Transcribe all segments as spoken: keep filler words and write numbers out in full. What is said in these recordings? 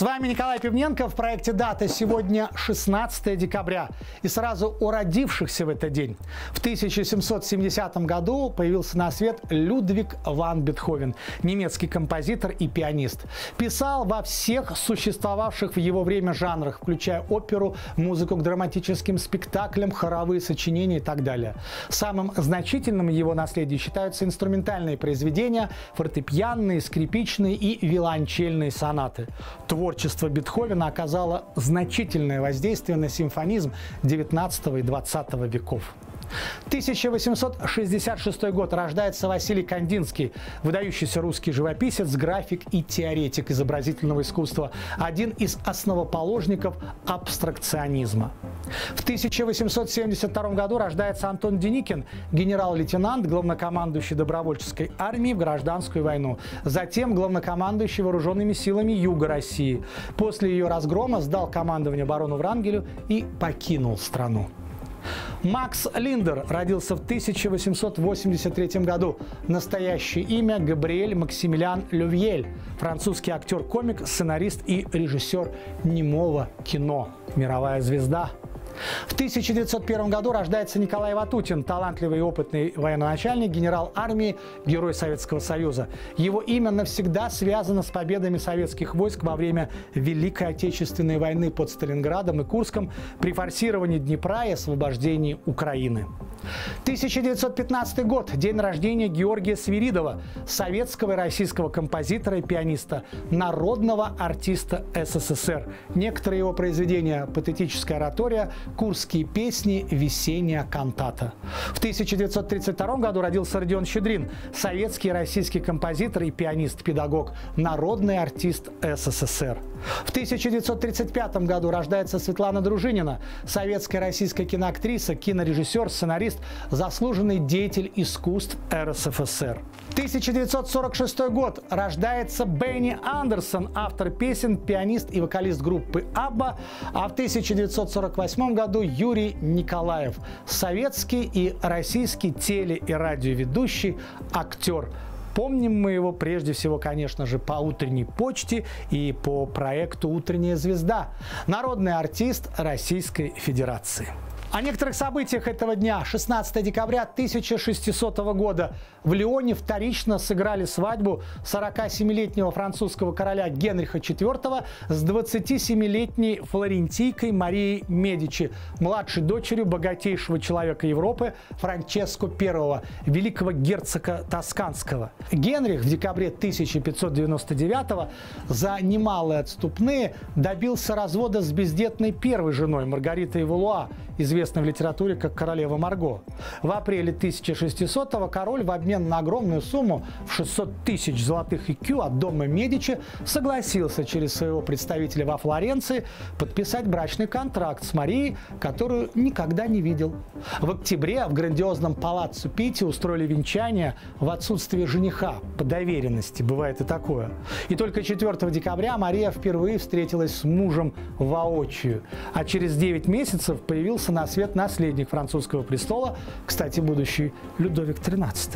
вами Николай Пивненко в проекте «Дата». Сегодня шестнадцатое декабря. И сразу о родившихся в этот день. В тысяча семьсот семидесятом году появился на свет Людвиг ван Бетховен, немецкий композитор и пианист. Писал во всех существовавших в его время жанрах, включая оперу, музыку к драматическим спектаклям, хоровые сочинения и так далее. Самым значительным его наследием считаются инструментальные произведения, фортепианные, скрипичные и виолончельные сонаты. Творчество Бетховена оказало значительное воздействие на симфонизм девятнадцатого и двадцатого веков. тысяча восемьсот шестьдесят шестой год. Рождается Василий Кандинский, выдающийся русский живописец, график и теоретик изобразительного искусства, один из основоположников абстракционизма. В тысяча восемьсот семьдесят втором году рождается Антон Деникин, генерал-лейтенант, главнокомандующий добровольческой армией в гражданскую войну, затем главнокомандующий вооруженными силами Юга России. После ее разгрома сдал командование барону Врангелю и покинул страну. Макс Линдер родился в тысяча восемьсот восемьдесят третьем году. Настоящее имя – Габриэль Максимилиан Лювьель, французский актер-комик, сценарист и режиссер немого кино, мировая звезда. В тысяча девятьсот первом году рождается Николай Ватутин, талантливый и опытный военачальник, генерал армии, герой Советского Союза. Его имя навсегда связано с победами советских войск во время Великой Отечественной войны под Сталинградом и Курском, при форсировании Днепра и освобождении Украины. тысяча девятьсот пятнадцатый год. День рождения Георгия Свиридова, советского и российского композитора и пианиста, народного артиста СССР. Некоторые его произведения – «Патетическая оратория», «Курские песни», «Весенняя кантата». В тысяча девятьсот тридцать втором году родился Родион Щедрин, советский и российский композитор и пианист-педагог, народный артист СССР. В тысяча девятьсот тридцать пятом году рождается Светлана Дружинина, советская и российская киноактриса, кинорежиссер, сценарист, заслуженный деятель искусств РСФСР. тысяча девятьсот сорок шестой год. Рождается Бенни Андерсон, автор песен, пианист и вокалист группы Абба. А в тысяча девятьсот сорок восьмом году Юрий Николаев, советский и российский теле- и радиоведущий, актер. Помним мы его прежде всего, конечно же, по «Утренней почте» и по проекту «Утренняя звезда». Народный артист Российской Федерации. О некоторых событиях этого дня. шестнадцатое декабря тысяча шестисотого года. В Лионе вторично сыграли свадьбу сорокасемилетнего французского короля Генриха четвёртого с двадцатисемилетней флорентийкой Марией Медичи, младшей дочерью богатейшего человека Европы Франческо первого, великого герцога Тосканского. Генрих в декабре тысяча пятьсот девяносто девятого за немалые отступные добился развода с бездетной первой женой Маргаритой Валуа, известной в литературе как королева Марго. В апреле тысяча шестисотого король в обмен на огромную сумму в шестьсот тысяч золотых икю от дома Медичи согласился через своего представителя во Флоренции подписать брачный контракт с Марией, которую никогда не видел. В октябре в грандиозном палаццо Питти устроили венчание в отсутствие жениха, по доверенности, бывает и такое. И только четвёртого декабря Мария впервые встретилась с мужем воочию, а через девять месяцев появился на свет наследник французского престола, кстати, будущий Людовик тринадцатый.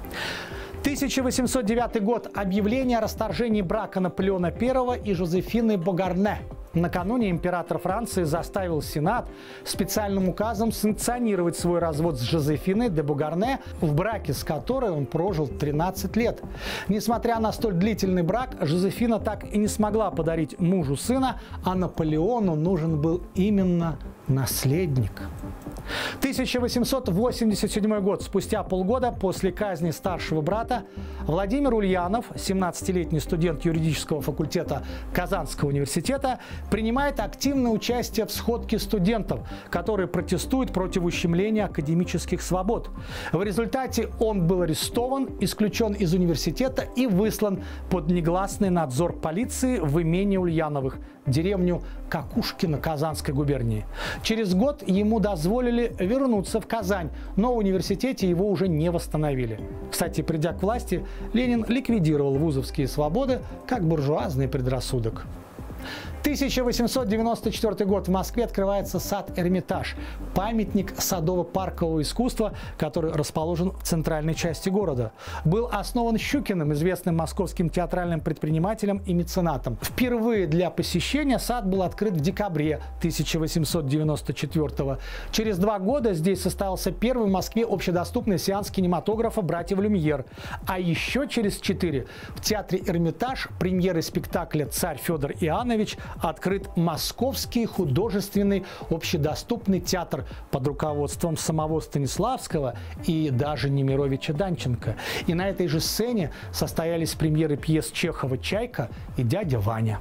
тысяча восемьсот девятый год. Объявление о расторжении брака Наполеона первого и Жозефины Богарне. Накануне император Франции заставил Сенат специальным указом санкционировать свой развод с Жозефиной де Богарне, в браке с которой он прожил тринадцать лет. Несмотря на столь длительный брак, Жозефина так и не смогла подарить мужу сына, а Наполеону нужен был именно наследник. тысяча восемьсот восемьдесят седьмой год. Спустя полгода после казни старшего брата Владимир Ульянов, семнадцатилетний студент юридического факультета Казанского университета, принимает активное участие в сходке студентов, которые протестуют против ущемления академических свобод. В результате он был арестован, исключен из университета и выслан под негласный надзор полиции в имение Ульяновых, деревню Какушкино Казанской губернии. Через год ему дозволили вернуться в Казань, но в университете его уже не восстановили. Кстати, придя к власти, Ленин ликвидировал вузовские свободы как буржуазный предрассудок. тысяча восемьсот девяносто четвёртый год. В Москве открывается сад Эрмитаж, памятник садово-паркового искусства, который расположен в центральной части города. Был основан Щукиным, известным московским театральным предпринимателем и меценатом. Впервые для посещения сад был открыт в декабре тысяча восемьсот девяносто четвёртого. Через два года здесь состоялся первый в Москве общедоступный сеанс кинематографа «Братьев Люмьер». А еще через четыре в театре Эрмитаж премьерой спектакля «Царь Федор Иоаннович» открыт Московский художественный общедоступный театр под руководством самого Станиславского и даже Немировича Данченко. И на этой же сцене состоялись премьеры пьес Чехова «Чайка» и «Дядя Ваня».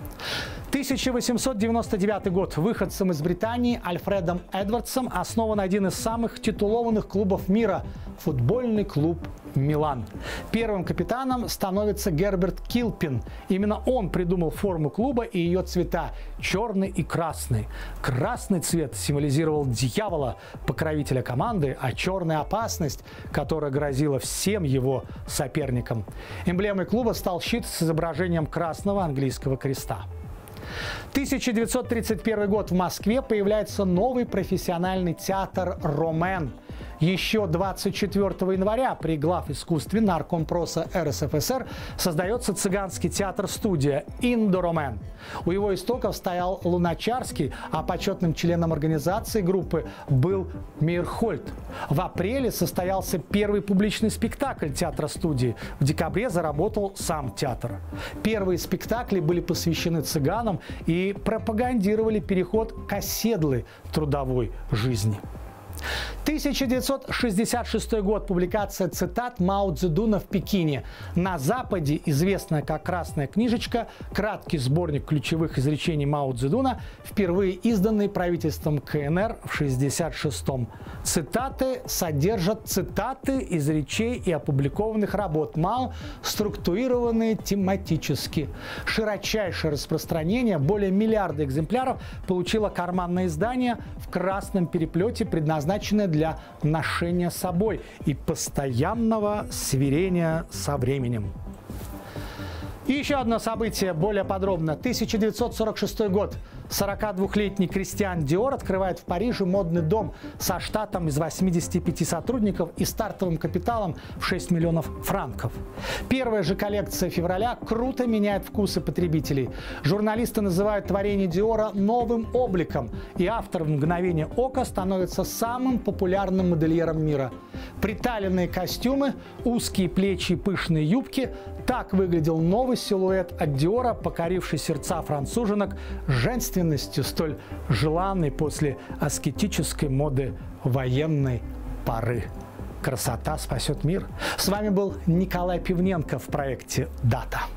тысяча восемьсот девяносто девятый год. Выходцем из Британии Альфредом Эдвардсом основан один из самых титулованных клубов мира – футбольный клуб «Милан». Первым капитаном становится Герберт Килпин. Именно он придумал форму клуба и ее цвета – черный и красный. Красный цвет символизировал дьявола, покровителя команды, а черная – опасность, которая грозила всем его соперникам. Эмблемой клуба стал щит с изображением красного английского креста. тысяча девятьсот тридцать первый год. В Москве появляется новый профессиональный театр «Ромен». Еще двадцать четвёртого января при главискусстве Наркомпроса эр эс эф эс эр создается цыганский театр-студия «Индо-Ромен». У его истоков стоял Луначарский, а почетным членом организации группы был Мейерхольд. В апреле состоялся первый публичный спектакль театра-студии. В декабре заработал сам театр. Первые спектакли были посвящены цыганам и пропагандировали переход к оседлой трудовой жизни. тысяча девятьсот шестьдесят шестой год. Публикация цитат Мао Цзэдуна в Пекине. На Западе, известная как «Красная книжечка», краткий сборник ключевых изречений Мао Цзэдуна, впервые изданный правительством ка эн эр в шестьдесят шестом. Цитаты содержат цитаты из речей и опубликованных работ Мао, структурированные тематически. Широчайшее распространение, более миллиарда экземпляров, получило карманное издание в красном переплете, предназначенное для ношения с собой и постоянного сверения со временем. И еще одно событие более подробно. тысяча девятьсот сорок шестой год. сорокадвухлетний Кристиан Диор открывает в Париже модный дом со штатом из восьмидесяти пяти сотрудников и стартовым капиталом в шесть миллионов франков. Первая же коллекция февраля круто меняет вкусы потребителей. Журналисты называют творение Диора новым обликом, и автор в мгновение ока становится самым популярным модельером мира. Приталенные костюмы, узкие плечи и пышные юбки – так выглядел новый силуэт от Диора, покоривший сердца француженок женственностью, столь желанной после аскетической моды военной поры. Красота спасет мир. С вами был Николай Пивненко в проекте «Дата».